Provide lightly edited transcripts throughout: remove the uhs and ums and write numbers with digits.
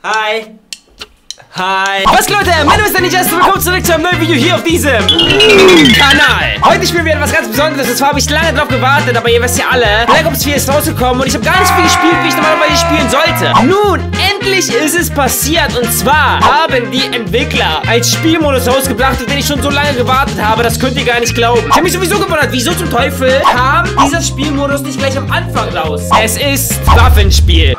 Hi. Hi. Was geht, Leute? Mein Name ist Danny Jester. Willkommen zurück zu einem neuen Video hier auf diesem Kanal. Heute spielen wir etwas ganz Besonderes. Und zwar habe ich lange drauf gewartet, aber ihr wisst ja alle, Black Ops 4 ist rausgekommen und ich habe gar nicht so viel gespielt, wie ich normalerweise spielen sollte. Nun, endlich ist es passiert. Und zwar haben die Entwickler einen Spielmodus rausgebracht, auf den ich schon so lange gewartet habe. Das könnt ihr gar nicht glauben. Ich habe mich sowieso gewundert, wieso zum Teufel kam dieser Spielmodus nicht gleich am Anfang raus. Es ist Waffenspiel.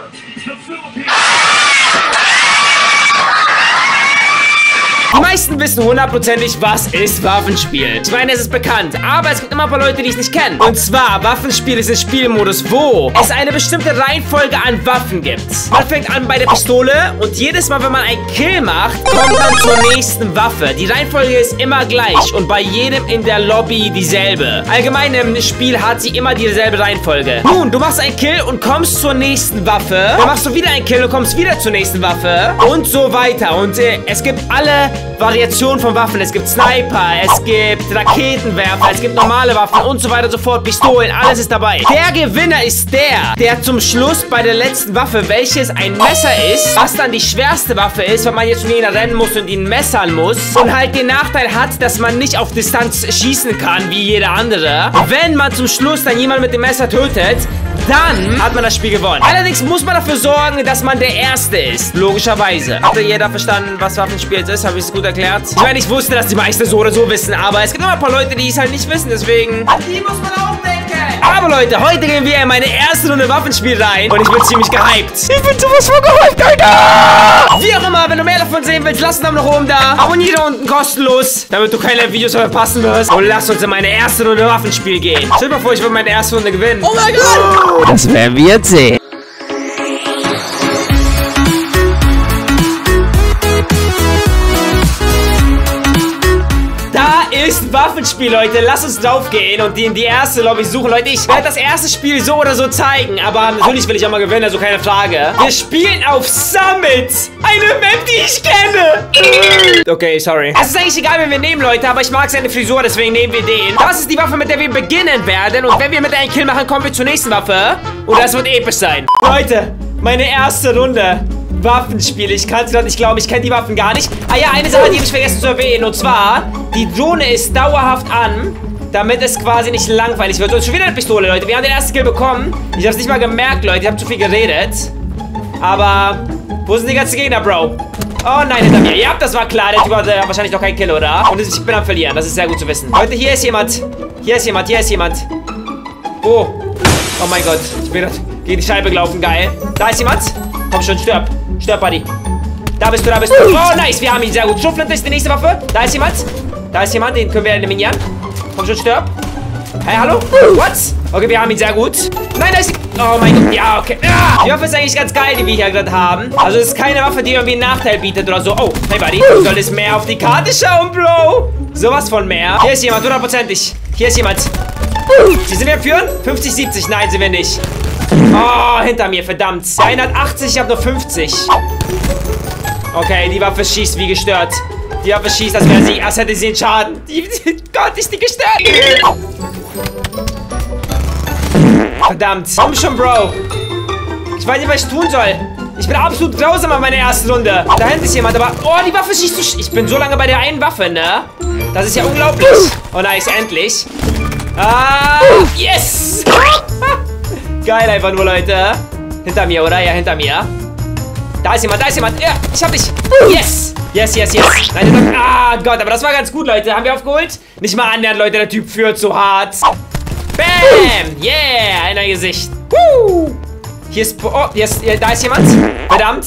Die meisten wissen hundertprozentig, was ist Waffenspiel. Ich meine, es ist bekannt, aber es gibt immer ein paar Leute, die es nicht kennen. Und zwar, Waffenspiel ist ein Spielmodus, wo es eine bestimmte Reihenfolge an Waffen gibt. Man fängt an bei der Pistole und jedes Mal, wenn man einen Kill macht, kommt man zur nächsten Waffe. Die Reihenfolge ist immer gleich und bei jedem in der Lobby dieselbe. Allgemein im Spiel hat sie immer dieselbe Reihenfolge. Nun, du machst einen Kill und kommst zur nächsten Waffe. Dann machst du wieder einen Kill und kommst wieder zur nächsten Waffe. Und so weiter. Und es gibt alle Variationen von Waffen. Es gibt Sniper, es gibt Raketenwerfer, es gibt normale Waffen und so weiter und so fort. Pistolen, alles ist dabei. Der Gewinner ist der zum Schluss bei der letzten Waffe, welches ein Messer ist, was dann die schwerste Waffe ist, weil man jetzt um ihn rennen muss und ihn messern muss und halt den Nachteil hat, dass man nicht auf Distanz schießen kann, wie jeder andere. Wenn man zum Schluss dann jemanden mit dem Messer tötet, dann hat man das Spiel gewonnen. Allerdings muss man dafür sorgen, dass man der Erste ist. Logischerweise. Hat jeder verstanden, was Waffenspiel ist? Habe ich es gut erklärt? Ich meine, ich wusste, dass die meisten so oder so wissen, aber es gibt immer ein paar Leute, die es halt nicht wissen, deswegen... An die muss man auch denken. Aber Leute, heute gehen wir in meine erste Runde Waffenspiel rein und ich bin ziemlich gehypt. Ich bin sowas von gehypt, Alter! Wie auch immer, wenn du mehr davon sehen willst, lass einen Daumen nach oben da. Abonniere unten kostenlos, damit du keine Videos verpassen wirst. Und lass uns in meine erste Runde Waffenspiel gehen. Stell dir mal vor, ich will meine erste Runde gewinnen. Oh mein Gott! Das werden wir jetzt sehen. Ist Waffenspiel, Leute. Lasst uns drauf gehen und in die erste Lobby suchen. Leute, ich werde das erste Spiel so oder so zeigen, aber natürlich will ich auch mal gewinnen, also keine Frage. Wir spielen auf Summit. Eine Map, die ich kenne. Okay, sorry. Es ist eigentlich egal, wen wir nehmen, Leute, aber ich mag seine Frisur, deswegen nehmen wir den. Das ist die Waffe, mit der wir beginnen werden und wenn wir mit einem Kill machen, kommen wir zur nächsten Waffe und das wird episch sein. Leute, meine erste Runde. Waffenspiel. Ich kann es gerade nicht glauben. Ich kenne die Waffen gar nicht. Ah ja, eine Sache, die habe ich vergessen zu erwähnen. Und zwar, die Drohne ist dauerhaft an, damit es quasi nicht langweilig wird. Und schon wieder eine Pistole, Leute. Wir haben den ersten Kill bekommen. Ich habe es nicht mal gemerkt, Leute. Ich habe zu viel geredet. Aber, wo sind die ganzen Gegner, Bro? Oh nein, hinter mir. Ja, das war klar. Der Typ hat wahrscheinlich noch keinen Kill, oder? Und ich bin am Verlieren. Das ist sehr gut zu wissen. Leute, hier ist jemand. Hier ist jemand. Hier ist jemand. Oh. Oh mein Gott. Ich bin gegen die Scheibe gelaufen. Geil. Da ist jemand. Komm schon, stirb. Stirb, Buddy. Da bist du, da bist du. Oh, nice. Wir haben ihn sehr gut. Schrotflinte ist die nächste Waffe. Da ist jemand. Da ist jemand. Den können wir eliminieren. Komm schon, stirb. Hey, hallo? What? Okay, wir haben ihn sehr gut. Nein, da ist die... Oh mein Gott. Ja, okay. Die Waffe ist eigentlich ganz geil, die wir hier gerade haben. Also, es ist keine Waffe, die irgendwie einen Nachteil bietet oder so. Oh, hey, Buddy. Du solltest mehr auf die Karte schauen, Bro. Sowas von mehr. Hier ist jemand, hundertprozentig. Hier ist jemand. Sind wir am Führen? 50, 70. Nein, sind wir nicht. Oh, hinter mir, verdammt. Der eine hat 80, ich habe nur 50. Okay, die Waffe schießt wie gestört. Die Waffe schießt, als hätte sie einen Schaden. Gott, ist die gestört. Verdammt. Komm schon, Bro. Ich weiß nicht, was ich tun soll. Ich bin absolut grausam an meiner ersten Runde. Da hinten ist jemand, aber... Oh, die Waffe schießt so... Ich bin so lange bei der einen Waffe, ne? Das ist ja unglaublich. Oh, nice, endlich. Ah, yes. Geil einfach nur, Leute. Hinter mir, oder? Ja, hinter mir. Da ist jemand, da ist jemand. Ja, ich hab dich. Yes. Yes, yes, yes. Nein, ah, Gott, aber das war ganz gut, Leute. Haben wir aufgeholt? Nicht mal annähernd, Leute. Der Typ führt so hart. Bam. Yeah, in ein Gesicht. Hier ist... Oh, da ist jemand. Verdammt.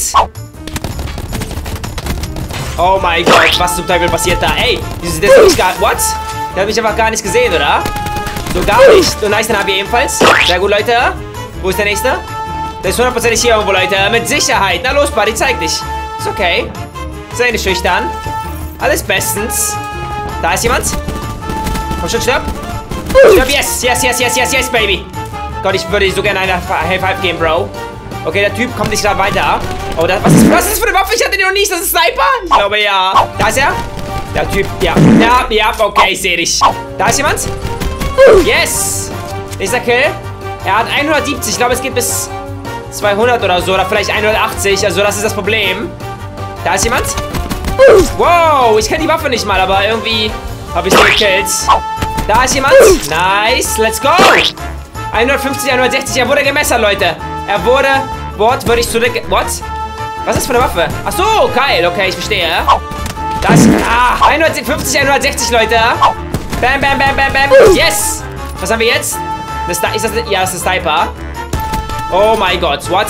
Oh mein Gott, was zum Teufel passiert da? Ey, der ist nicht gar... What? Der hat mich einfach gar nicht gesehen, oder? So gar nicht. Und nice, dann haben wir ebenfalls. Sehr gut, Leute. Wo ist der nächste? Der ist 100% hier irgendwo, Leute. Mit Sicherheit. Na los, Buddy, zeig dich. Ist okay. Sei nicht schüchtern. Alles bestens. Da ist jemand. Komm schon, stirb. Stirb, yes, yes, yes, yes, yes, yes, baby. Gott, ich würde so gerne eine High Five geben, Bro. Okay, der Typ kommt nicht gerade weiter. Oh, was ist das für eine Waffe? Ich hatte den noch nicht. Das ist ein Sniper? Ich glaube, ja. Da ist er. Der Typ, ja. Ja, okay, ich sehe dich. Da ist jemand. Yes. Nächster Kill. Er hat 170. Ich glaube, es geht bis 200 oder so. Oder vielleicht 180. Also das ist das Problem. Da ist jemand. Wow, ich kenne die Waffe nicht mal, aber irgendwie habe ich sie gekillt. Da ist jemand. Nice, let's go. 150, 160. Er wurde gemessert, Leute. Er wurde wortwörtlich zurück... What? Was ist das für eine Waffe? Ach so, geil. Okay, ich verstehe. Da ist... 150, 160, Leute. Bam, bam, bam, bam, bam. Yes. Was haben wir jetzt? Ist das... Ja, das ist ein Sniper. Oh mein Gott. What?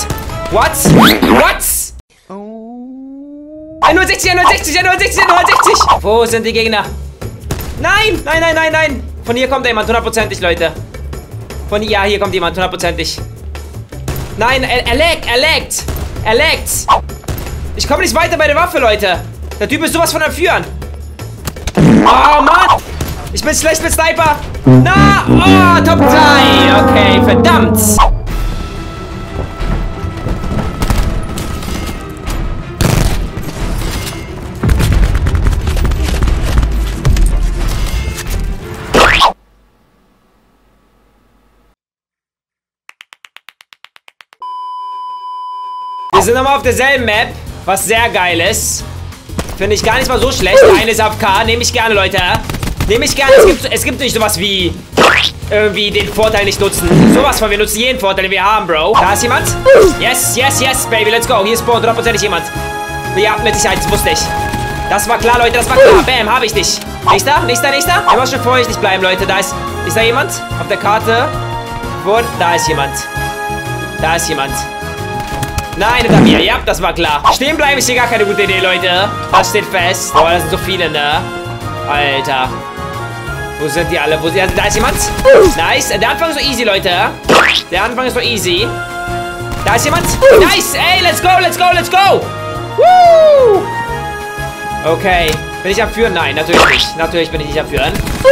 160, 160, 160, 160. Wo sind die Gegner? Nein, nein, nein, nein, nein. Von hier kommt jemand, hundertprozentig, Leute. Ja, hier kommt jemand, hundertprozentig. Nein, er leckt. Ich komme nicht weiter bei der Waffe, Leute. Der Typ ist sowas von am Führen. Oh, Mann. Ich bin schlecht mit Sniper. Na, oh, Top 3. Okay, verdammt. Wir sind nochmal auf derselben Map, was sehr geil ist. Finde ich gar nicht mal so schlecht. Der eine ist AFK, nehme ich gerne, Leute. Nehme ich gerne. Es gibt nicht sowas wie irgendwie den Vorteil nicht nutzen. Sowas von, wir nutzen jeden Vorteil, den wir haben, Bro. Da ist jemand. Yes, yes, yes, baby, let's go. Hier spawnt hundertprozentig jemand. Ja, mit Sicherheit, das wusste ich. Das war klar, Leute, das war klar. Bam, habe ich dich. Nächster. Immer schön vorsichtig bleiben, Leute. Ist da jemand? Auf der Karte. Da ist jemand. Nein, hinter mir. Ja, das war klar. Stehen bleiben ist hier gar keine gute Idee, Leute. Das steht fest. Boah, das sind so viele, ne? Alter. Wo sind die alle? Da ist jemand. Nice. Der Anfang ist so easy, Leute. Da ist jemand. Nice. Ey, let's go. Woo. Okay. Bin ich am Führen? Nein, natürlich nicht. Natürlich bin ich nicht am Führen.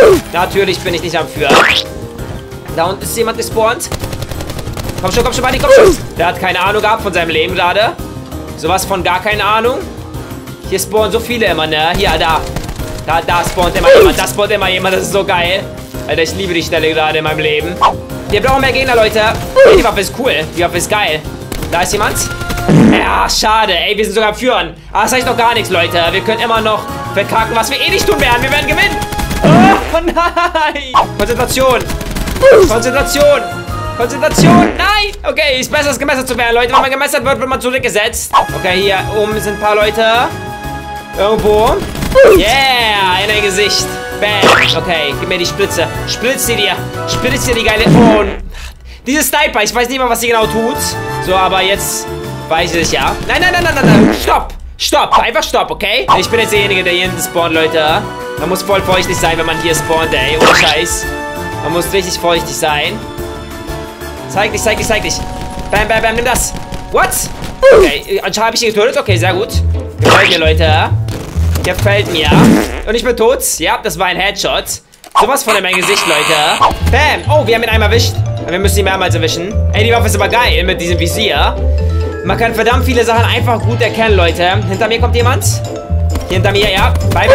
Da unten ist jemand gespawnt. Komm schon, Buddy, komm schon. Der hat keine Ahnung gehabt von seinem Leben gerade. Sowas von gar keine Ahnung. Hier spawnen so viele immer, ne? Hier, da spawnt immer jemand. Das ist so geil. Alter, ich liebe die Stelle gerade in meinem Leben. Wir brauchen mehr Gegner, Leute. Ey, die Waffe ist cool. Die Waffe ist geil. Da ist jemand. Ja, schade. Ey, wir sind sogar am Führen. Aber das heißt noch gar nichts, Leute. Wir können immer noch verkacken, was wir eh nicht tun werden. Wir werden gewinnen. Oh, nein. Konzentration, nein! Okay, ist besser, als gemessert zu werden, Leute. Wenn man gemessert wird man zurückgesetzt. Okay, hier oben sind ein paar Leute. Irgendwo. Yeah, in ein Gesicht. Bam. Okay, gib mir die Spritze. Spritz dir die geile... Oh, diese Sniper, ich weiß nicht mal, was sie genau tut. So, aber jetzt weiß ich es ja. Nein. Stopp. Einfach stopp, okay? Ich bin jetzt derjenige, der hier hinten spawnt, Leute. Man muss voll vorsichtig sein, wenn man hier spawnt, ey. Ohne Scheiß. Man muss richtig vorsichtig sein. Zeig dich. Bam, nimm das. What? Okay, anscheinend habe ich ihn getötet. Okay, sehr gut. Gefällt mir, Leute. Gefällt mir. Und ich bin tot. Ja, das war ein Headshot. Sowas von in mein Gesicht, Leute. Bam. Oh, wir haben ihn einmal erwischt. Wir müssen ihn mehrmals erwischen. Ey, die Waffe ist aber geil mit diesem Visier. Man kann verdammt viele Sachen einfach gut erkennen, Leute. Hinter mir kommt jemand. Hier hinter mir, ja. Bye,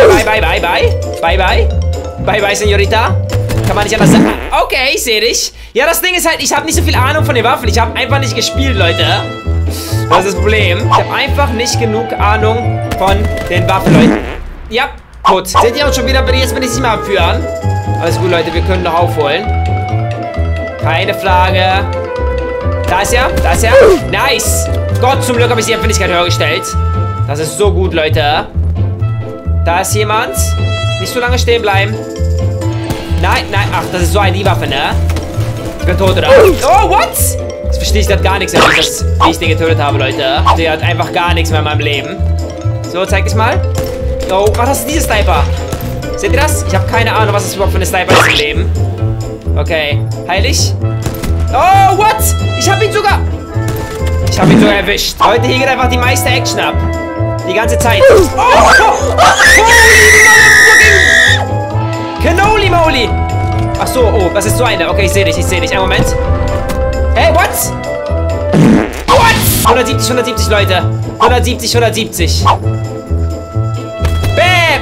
Senorita. Kann man nicht anders sagen. Okay, ich sehe dich. Ja, das Ding ist halt, ich habe nicht so viel Ahnung von den Waffen. Ich habe einfach nicht gespielt, Leute. Das ist das Problem. Ich habe einfach nicht genug Ahnung von den Waffen, Leute. Ja, gut. Seht ihr uns schon wieder? Jetzt bin ich nicht mehr am Führen. Alles gut, Leute. Wir können noch aufholen. Keine Frage. Da ist er. Nice. Gott, zum Glück habe ich die Empfindlichkeit höher gestellt. Das ist so gut, Leute. Da ist jemand. Nicht so lange stehen bleiben. Nein. Ach, das ist so eine Waffe, ne? Ich bin tot, oder? Oh, what? Das verstehe ich gerade gar nichts mehr, wie ich den getötet habe, Leute. Der hat einfach gar nichts mehr in meinem Leben. So, zeig es mal. Oh, was ist diese Sniper? Seht ihr das? Ich habe keine Ahnung, was das überhaupt für eine Sniper ist im Leben. Okay. Heilig. Oh, what? Ich habe ihn sogar erwischt. Heute hier geht einfach die meiste Action ab. Die ganze Zeit. Cannoli Moly. Ach so, oh, das ist so eine. Okay, ich sehe dich. Einen Moment. Hey, what? 170, Leute. 170. Bam.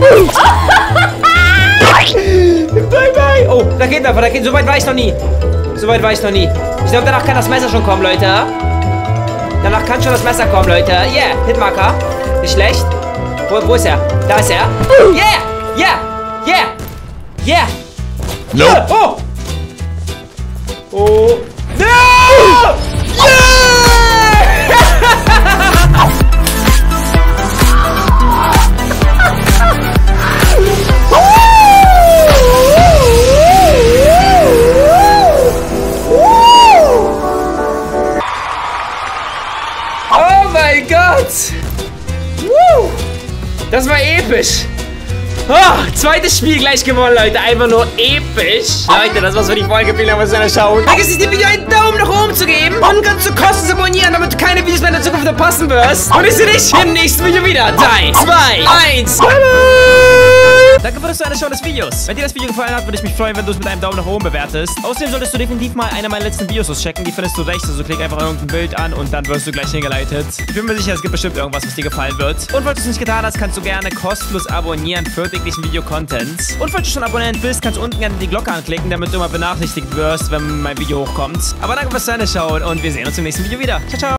Bye. Oh, da geht. So weit war ich noch nie. Soweit war ich noch nie. Ich glaube, danach kann das Messer schon kommen, Leute. Danach kann schon das Messer kommen, Leute. Yeah, Hitmarker. Nicht schlecht. Wo ist er? Da ist er. Yeah, yeah, yeah, yeah. No. Oh. Oh. No! Yeah! Oh mein Gott! Woo! Das war episch! Oh, zweites Spiel gleich gewonnen, Leute. Einfach nur episch. Leute, das war's für die Folge. Vielen Dank fürs Zuschauen. Vergiss nicht, dem Video einen Daumen nach oben zu geben und ganz zu kosten zu abonnieren, damit du keine Videos mehr in der Zukunft verpassen wirst. Und ich sehe dich im nächsten Video wieder. 3, 2, 1. Bye, bye. Danke für das Zuschauen des Videos. Wenn dir das Video gefallen hat, würde ich mich freuen, wenn du es mit einem Daumen nach oben bewertest. Außerdem solltest du definitiv mal eine meiner letzten Videos auschecken. Die findest du rechts. Also klick einfach irgendein Bild an und dann wirst du gleich hingeleitet. Ich bin mir sicher, es gibt bestimmt irgendwas, was dir gefallen wird. Und falls du es nicht getan hast, kannst du gerne kostenlos abonnieren für täglichen Video-Content. Und falls du schon Abonnent bist, kannst du unten gerne die Glocke anklicken, damit du immer benachrichtigt wirst, wenn mein Video hochkommt. Aber danke fürs Zuschauen und wir sehen uns im nächsten Video wieder. Ciao, ciao.